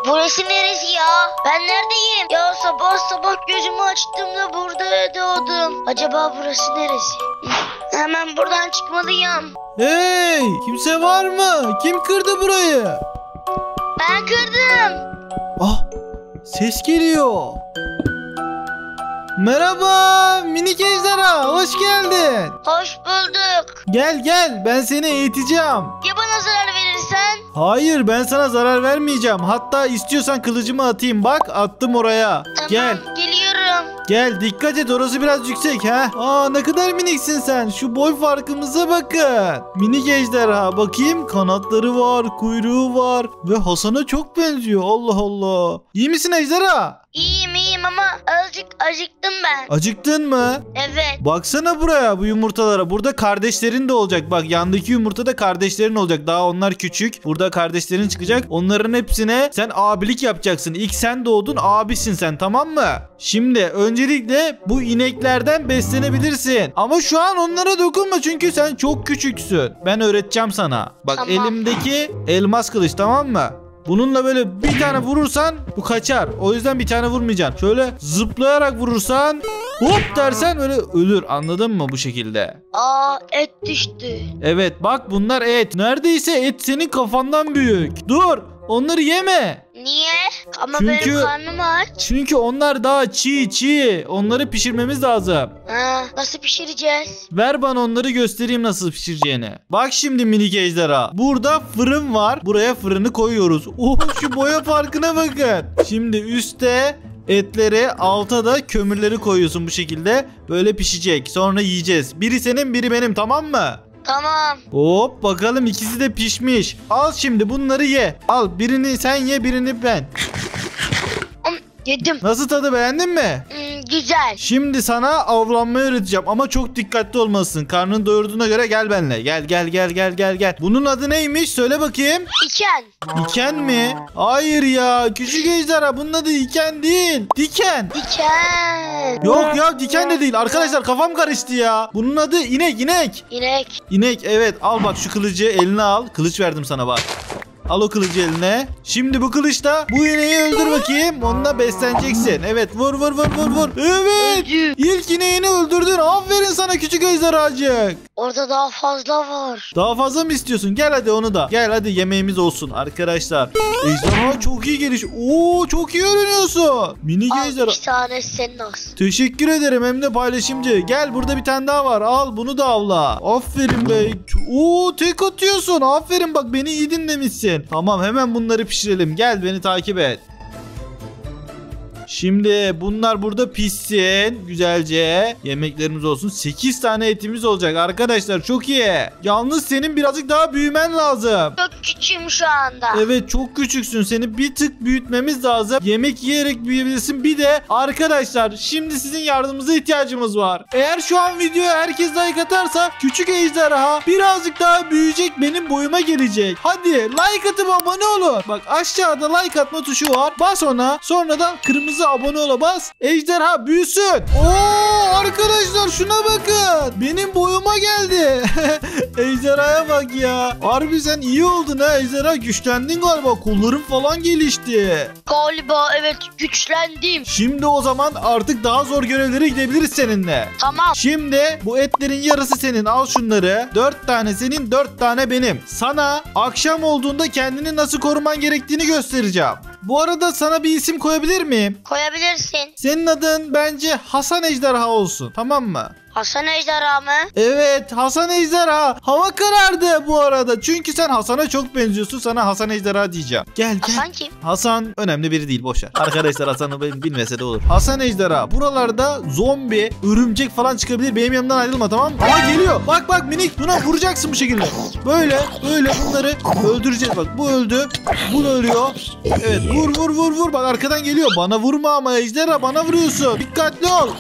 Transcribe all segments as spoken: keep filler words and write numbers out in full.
Burası neresi ya? Ben neredeyim? Ya sabah sabah gözümü açtığımda burada doğdum. Acaba burası neresi? Hemen buradan çıkmalıyım. Hey, kimse var mı? Kim kırdı burayı? Ben kırdım. Ah, ses geliyor. Merhaba minik ejderha, hoş geldin. Hoş bulduk. Gel gel, ben seni eğiteceğim. Ya bana zarar verirsen? Hayır, ben sana zarar vermeyeceğim. Hatta istiyorsan kılıcımı atayım. Bak, attım oraya. Tamam, Gel. geliyorum. Gel, dikkat et, orası biraz yüksek ha. Aa, ne kadar miniksin sen. Şu boy farkımıza bakın. Minik ejderha, bakayım, kanatları var, kuyruğu var ve Hasan'a çok benziyor. Allah Allah. İyi misin ejderha? İyiyim iyiyim ama azıcık acıktım ben. Acıktın mı? Evet. Baksana buraya, bu yumurtalara. Burada kardeşlerin de olacak. Bak, yandaki yumurtada kardeşlerin olacak. Daha onlar küçük. Burada kardeşlerin çıkacak. Onların hepsine sen abilik yapacaksın. İlk sen doğdun, abisin sen, tamam mı? Şimdi öncelikle bu ineklerden beslenebilirsin. Ama şu an onlara dokunma çünkü sen çok küçüksün. Ben öğreteceğim sana. Bak, Tamam. elimdeki elmas kılıç, tamam mı? Bununla böyle bir tane vurursan bu kaçar. O yüzden bir tane vurmayacaksın. Şöyle zıplayarak vurursan hop dersen öyle ölür. Anladın mı bu şekilde? Aa, et düştü. Evet, bak bunlar et. Neredeyse et senin kafandan büyük. Dur, onları yeme. Niye? Ama Çünkü- benim karnım aç. Çünkü onlar daha çiğ çiğ. Onları pişirmemiz lazım. Ha, nasıl pişireceğiz? Ver bana onları, göstereyim nasıl pişireceğini. Bak şimdi minik ejderha. Burada fırın var. Buraya fırını koyuyoruz. Oh, şu boya farkına bakın. Şimdi üstte etleri, alta da kömürleri koyuyorsun bu şekilde. Böyle pişecek. Sonra yiyeceğiz. Biri senin, biri benim, tamam mı? Tamam. Hop, bakalım ikisi de pişmiş. Al şimdi bunları ye. Al, birini sen ye, birini ben. Hmm, yedim. Nasıl, tadı beğendin mi? Hmm, güzel. Şimdi sana avlanmayı öğreteceğim ama çok dikkatli olmalısın. Karnını doyurduğuna göre gel benimle. Gel gel gel gel gel gel. Bunun adı neymiş? Söyle bakayım. İken. Diken mi? Hayır ya. Küçük ejderha, bunun adı diken değil. Diken. Diken. Yok ya, diken de değil. Arkadaşlar kafam karıştı ya. Bunun adı inek inek. İnek. İnek, evet. Al bak, şu kılıcı eline al. Kılıç verdim sana, bak. Al o kılıcı eline. Şimdi bu kılıçla bu ineği öldür bakayım. Onunla besleneceksin. Evet, vur vur vur vur vur. Evet. Öldü. İlk ineğini öldürdün. Aferin sana küçük ejderhacık. Orada daha fazla var. Daha fazla mı istiyorsun? Gel hadi onu da. Gel hadi, yemeğimiz olsun arkadaşlar. Ejderha çok iyi geliş. Oo, çok iyi öğreniyorsun. Minik Al, ejderha. iki tane senin olsun. Teşekkür ederim, hem de paylaşımcı. Gel, burada bir tane daha var. Al bunu da avla. Aferin be. Oo, tek atıyorsun. Aferin, bak beni iyi dinlemişsin. Tamam, hemen bunları pişirelim. Gel, beni takip et. Şimdi bunlar burada pişsin. Güzelce yemeklerimiz olsun. sekiz tane etimiz olacak arkadaşlar. Çok iyi. Yalnız senin birazcık daha büyümen lazım. Çok küçüğüm şu anda. Evet, çok küçüksün. Seni bir tık büyütmemiz lazım. Yemek yiyerek büyüyebilirsin. Bir de arkadaşlar, şimdi sizin yardımınıza ihtiyacımız var. Eğer şu an videoya herkes like atarsa küçük ejderha birazcık daha büyüyecek, benim boyuma gelecek. Hadi like atıp abone olun. Bak, aşağıda like atma tuşu var. Bas ona. Sonra da kırmızı abone ola bas. Ejderha büyüsün. Oo, arkadaşlar şuna bakın. Benim boyuma geldi. Ejderhaya bak ya. Harbi sen iyi oldun ha ejderha. Güçlendin galiba. Kolların falan gelişti. Galiba evet, güçlendim. Şimdi o zaman artık daha zor görevlere gidebiliriz seninle. Tamam. Şimdi bu etlerin yarısı senin. Al şunları. Dört tane senin, dört tane benim. Sana akşam olduğunda kendini nasıl koruman gerektiğini göstereceğim. Bu arada sana bir isim koyabilir miyim? Koyabilirsin. Senin adın bence Hasan Ejderha olsun, tamam mı? Hasan ejderha mı? Evet, Hasan Ejderha. Hava karardı bu arada. Çünkü sen Hasan'a çok benziyorsun. Sana Hasan Ejderha diyeceğim. Gel gel. Hasan kim? Hasan önemli biri değil, boşver. Arkadaşlar Hasan'ı bilmese de olur. Hasan Ejderha. Buralarda zombi, örümcek falan çıkabilir. Benim yanımdan ayrılma, tamam mı? Aa, geliyor. Bak bak minik, buna vuracaksın bu şekilde. Böyle böyle bunları öldüreceğiz. Bak, bu öldü. Bu da ölüyor. Evet, vur vur vur vur. Bak, arkadan geliyor. Bana vurma ama ejderha, bana vuruyorsun. Dikkatli ol.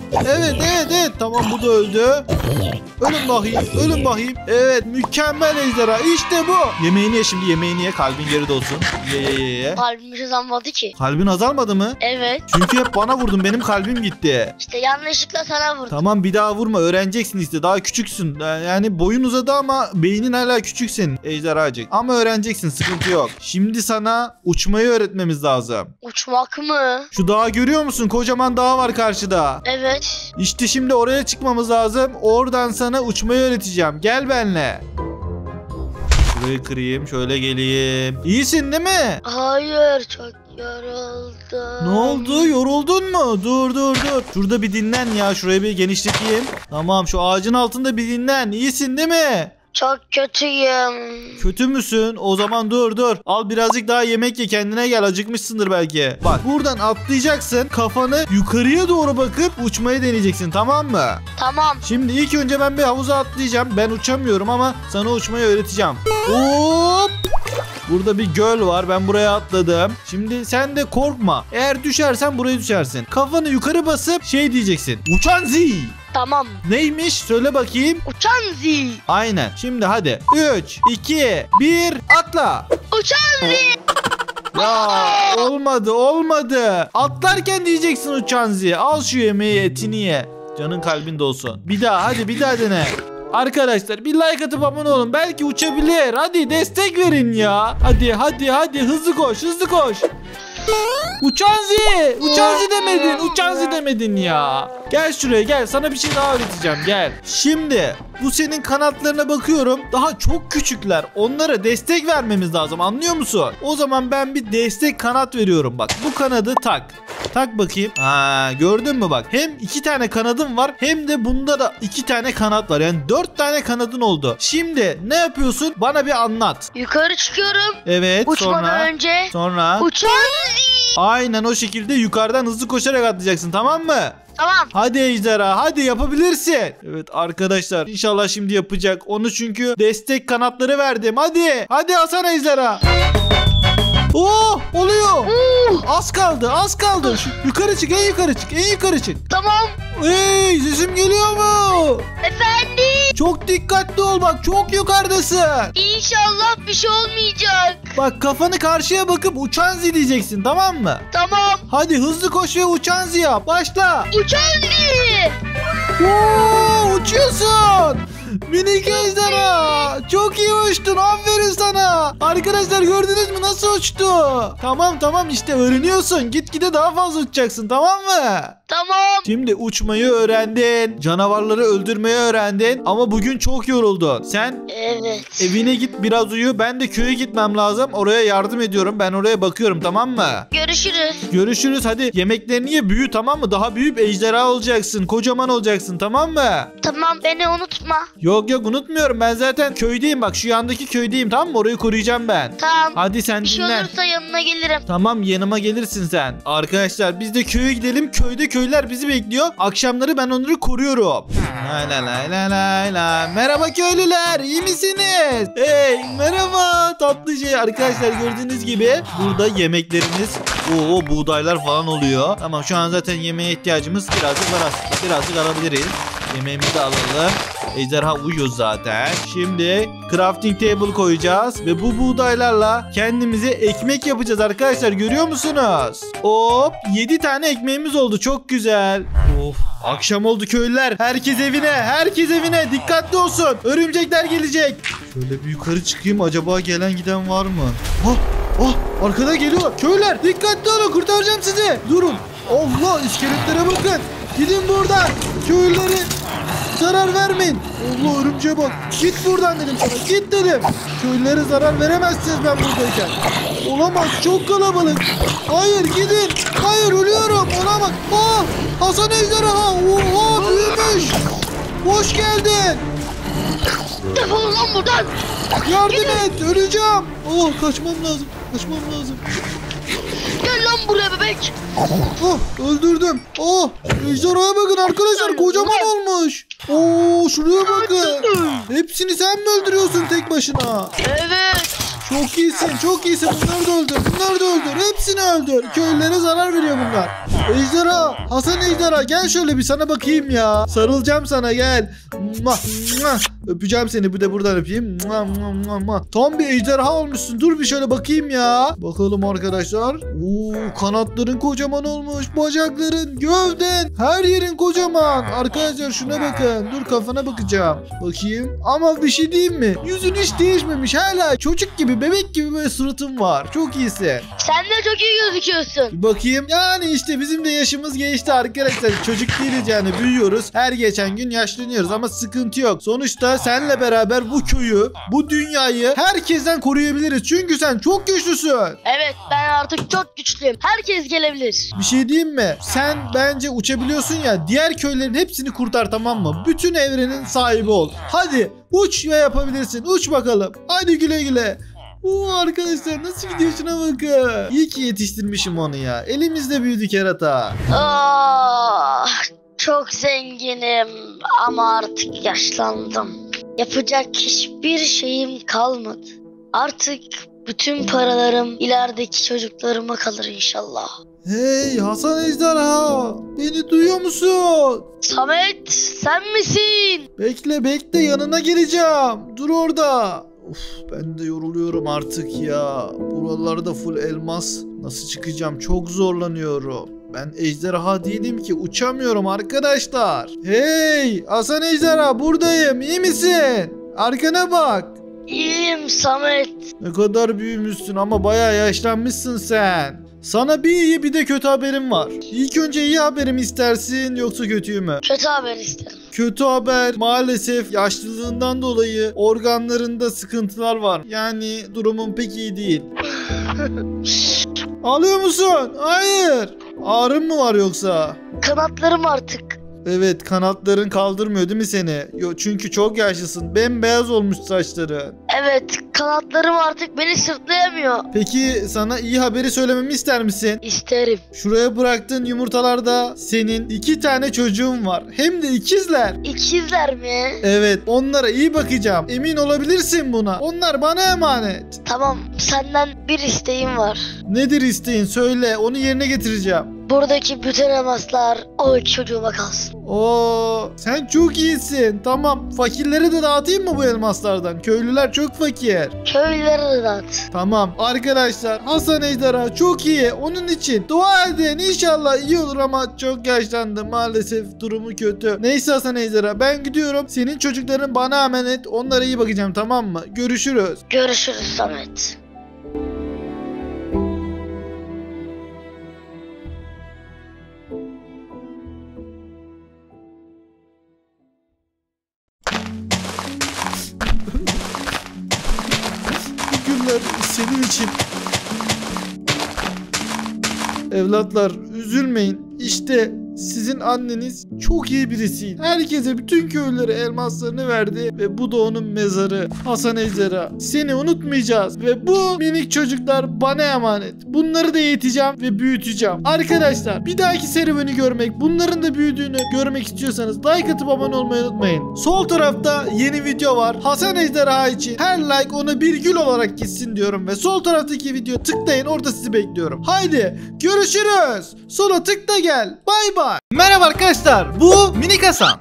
Evet evet evet. Tamam bu da öldü. Ölün bakayım. Ölün bakayım. Evet mükemmel ejderha. İşte bu. Yemeğini ye şimdi. Yemeğini ye. Kalbin geri dolsun. Ye ye ye ye. Kalbim hiç azalmadı ki. Kalbin azalmadı mı? Evet. Çünkü hep bana vurdun. Benim kalbim gitti. İşte yanlışlıkla sana vurdum. Tamam bir daha vurma. Öğreneceksin işte. Daha küçüksün. Yani boyun uzadı ama beynin hala küçük senin ejderhacık. Ama öğreneceksin. Sıkıntı yok. Şimdi sana uçmayı öğretmemiz lazım. Uçmak mı? Şu dağı görüyor musun? Kocaman dağ var karşıda. Evet. İşte şimdi oraya çıkmamız lazım. Oradan sana uçmayı öğreteceğim. Gel benimle. Şurayı kırayım. Şöyle geleyim. İyisin değil mi? Hayır, çok yoruldum. Ne oldu? Yoruldun mu? Dur dur dur. Şurada bir dinlen ya. Şurayı bir genişleteyim. Tamam şu ağacın altında bir dinlen. İyisin değil mi? Çok kötüyüm. Kötü müsün? O zaman dur dur. Al birazcık daha yemek ye, kendine gel. Acıkmışsındır belki. Bak buradan atlayacaksın. Kafanı yukarıya doğru bakıp uçmayı deneyeceksin, tamam mı? Tamam. Şimdi ilk önce ben bir havuza atlayacağım. Ben uçamıyorum ama sana uçmayı öğreteceğim. Hop! Burada bir göl var. Ben buraya atladım. Şimdi sen de korkma. Eğer düşersen buraya düşersin. Kafanı yukarı basıp şey diyeceksin. Uçan Z. Tamam. Neymiş? Söyle bakayım. Uçan zil. Aynen. Şimdi hadi. üç, iki, bir atla. Uçan zil. Ya olmadı olmadı. Atlarken diyeceksin uçan Z. Al şu yemeği, etini ye. Canın kalbin dolsun. Bir daha hadi bir daha dene. Arkadaşlar bir like atıp abone olun. Belki uçabilir. Hadi destek verin ya. Hadi hadi hadi hızlı koş hızlı koş. Uçan Z. Uçan Z demedin. Uçan Z demedin ya. Gel şuraya gel. Sana bir şey daha öğreteceğim. Gel. Şimdi bu senin kanatlarına bakıyorum. Daha çok küçükler. Onlara destek vermemiz lazım. Anlıyor musun? O zaman ben bir destek kanat veriyorum. Bak bu kanadı tak. Tak bakayım. Ha, gördün mü bak. Hem iki tane kanadım var hem de bunda da iki tane kanat var. Yani dört tane kanadın oldu. Şimdi ne yapıyorsun? Bana bir anlat. Yukarı çıkıyorum. Evet Uçmadan sonra. önce. Sonra. Uçan zil. Aynen o şekilde yukarıdan hızlı koşarak atlayacaksın, tamam mı? Tamam. Hadi ejderha hadi yapabilirsin. Evet arkadaşlar inşallah şimdi yapacak. Onu çünkü destek kanatları verdim. Hadi. Hadi Hasan ejderha. Oh oluyor. Uh, Az kaldı az kaldı. Şu, yukarı çık en yukarı çık en yukarı çık. tamam. Hey sesim geliyor mu? Efendim. Çok dikkatli ol bak çok yukarıdasın. İnşallah bir şey olmayacak. Bak kafanı karşıya bakıp uçan Z diyeceksin, tamam mı? Tamam. Hadi hızlı koş ve uçan Z yap. Başla. Uçan zil. Oo, uçuyorsun. Minik ejderha. Çok iyi uçtun. Aferin sana. Arkadaşlar gördünüz mü nasıl uçtu? Tamam tamam işte öğreniyorsun. Gitgide daha fazla uçacaksın, tamam mı? Tamam. Şimdi uçmayı öğrendin. Canavarları öldürmeyi öğrendin. Ama bugün çok yoruldun. Sen Evet. evine git biraz uyu. Ben de köye gitmem lazım. Oraya yardım ediyorum. Ben oraya bakıyorum, tamam mı? Görüşürüz. Görüşürüz. Hadi yemeklerini ye, büyü, tamam mı? Daha büyüyüp ejderha olacaksın. Kocaman olacaksın, tamam mı? Tamam, beni unutma. Yok yok unutmuyorum. Ben zaten köydeyim. Bak şu yandaki köydeyim, tamam mı? Orayı koruyacağım ben. Tamam. Hadi sen Bir şey dinlen. olursa yanına gelirim. Tamam yanıma gelirsin sen. Arkadaşlar biz de köye gidelim. Köyde köylüler bizi bekliyor. Akşamları ben onları koruyorum. La la la la la la. Merhaba köylüler. İyi misiniz? Hey merhaba tatlı şey. Arkadaşlar gördüğünüz gibi burada yemeklerimiz. Oo buğdaylar falan oluyor. Tamam şu an zaten yemeğe ihtiyacımız birazcık var aslında. Birazcık alabiliriz. Yemeğimizi de alalım. Ejderha uyuyor zaten. Şimdi crafting table koyacağız. Ve bu buğdaylarla kendimize ekmek yapacağız arkadaşlar. Görüyor musunuz? Hop yedi tane ekmeğimiz oldu. Çok güzel. Of akşam oldu köylüler. Herkes evine. Herkes evine. Dikkatli olsun. Örümcekler gelecek. Şöyle bir yukarı çıkayım. Acaba gelen giden var mı? Oh oh arkada geliyor. Köylüler dikkatli olun. Kurtaracağım sizi. Durun. Allah iskeletlere bakın. Gidin buradan. Köylüleri zarar vermeyin. Allah örümceğe bak. Git buradan dedim sana. Git dedim. Köylülere zarar veremezsiniz ben buradayken. Olamaz. Çok kalabalık. Hayır gidin. Hayır ölüyorum. Olamaz. Aa, Hasan ejderha. Oha büyümüş. Hoş geldin. Defol lan buradan. Yardım et. Öleceğim. Oh kaçmam lazım. Kaçmam lazım. Gel lan buraya bebek. Oh öldürdüm. Oh ejderhaya bakın arkadaşlar kocaman olmuş. Oo şuraya bakın. Hepsini sen mi öldürüyorsun tek başına? Evet. Çok iyisin, çok iyisin. Bunları da öldür, bunları da öldür. Hepsini öldür. Köylülere zarar veriyor bunlar. Ejderha, Hasan Ejderha gel şöyle bir sana bakayım ya. Sarılacağım sana gel. Mwah, mwah. Öpeceğim seni, bir de buradan öpeyim. Mwah, mwah, mwah, mwah. Tam bir ejderha olmuşsun. Dur bir şöyle bakayım ya. Bakalım arkadaşlar. Oo, kanatların kocaman olmuş. Bacakların, gövden, her yerin kocaman. Arkadaşlar şuna bakın. Dur kafana bakacağım. Bakayım. Ama bir şey diyeyim mi? Yüzün hiç değişmemiş. Hala çocuk gibi, bebek gibi böyle suratın var. Çok iyisin. Sen de çok iyi gözüküyorsun. Bir bakayım. Yani işte bizim de yaşımız geçti arkadaşlar. Çocuk değiliz yani, büyüyoruz. Her geçen gün yaşlanıyoruz ama sıkıntı yok. Sonuçta senle beraber bu köyü, bu dünyayı herkesten koruyabiliriz. Çünkü sen çok güçlüsün. Evet, ben artık çok güçlüyüm. Herkes gelebilir. Bir şey diyeyim mi? Sen bence uçabiliyorsun ya. Diğer köylerin hepsini kurtar, tamam mı? Bütün evrenin sahibi ol. Hadi uç ve yapabilirsin. Uç bakalım. Hadi güle güle. Oo arkadaşlar nasıl gidiyor, şuna bakın. İyi ki yetiştirmişim onu ya. Elimizde büyüdü kerata. Ah, çok zenginim ama artık yaşlandım. Yapacak hiçbir şeyim kalmadı. Artık bütün paralarım ilerideki çocuklarıma kalır inşallah. Hey Hasan Ejderha, beni duyuyor musun? Samet, sen misin? Bekle bekle, yanına geleceğim. Dur orada. Uf, ben de yoruluyorum artık ya. Buralarda full elmas. Nasıl çıkacağım? Çok zorlanıyorum. Ben ejderha değilim ki, uçamıyorum arkadaşlar. Hey Hasan Ejderha, buradayım. İyi misin? Arkana bak. İyiyim Samet. Ne kadar büyümüşsün ama bayağı yaşlanmışsın sen. Sana bir iyi bir de kötü haberim var. İlk önce iyi haberimi istersin yoksa kötüyü mü? Kötü haber isterim. Kötü haber, maalesef yaşlılığından dolayı organlarında sıkıntılar var. Yani durumun pek iyi değil. Ağlıyor musun? Hayır. Ağrın mı var yoksa? Kanatlarım artık. Evet, kanatların kaldırmıyor değil mi seni? Yo, çünkü çok yaşlısın. Bembeyaz olmuş saçları. Evet, kanatlarım artık beni sırtlayamıyor. Peki sana iyi haberi söylememi ister misin? İsterim. Şuraya bıraktığın yumurtalarda senin iki tane çocuğun var. Hem de ikizler. İkizler mi? Evet, onlara iyi bakacağım. Emin olabilirsin buna. Onlar bana emanet. Tamam, senden bir isteğim var. Nedir isteğin? Söyle, onu yerine getireceğim. Buradaki bütün elmaslar o iki çocuğuma kalsın. Oo, sen çok iyisin. Tamam, fakirlere de dağıtayım mı bu elmaslardan? Köylüler çok fakir. Köylülere de dağıt. Tamam arkadaşlar, Hasan Ejderha çok iyi. Onun için dua edin, İnşallah iyi olur ama çok yaşlandı. Maalesef durumu kötü. Neyse Hasan Ejderha, ben gidiyorum. Senin çocukların bana emanet. Onlara iyi bakacağım, tamam mı? Görüşürüz. Görüşürüz Samet. Bu günler senin için. Evlatlar üzülmeyin. İşte sizin anneniz çok iyi birisi. Herkese, bütün köylülere elmaslarını verdi ve bu da onun mezarı. Hasan Ejderha, seni unutmayacağız ve bu minik çocuklar bana emanet. Bunları da eğiteceğim ve büyüteceğim. Arkadaşlar, bir dahaki serüveni görmek, bunların da büyüdüğünü görmek istiyorsanız like atıp abone olmayı unutmayın. Sol tarafta yeni video var. Hasan Ejderha için her like ona bir gül olarak gitsin diyorum ve sol taraftaki video tıklayın, orada sizi bekliyorum. Haydi görüşürüz. Sola tıkla gel. Bay bay. Merhaba arkadaşlar, bu Minik Hasan.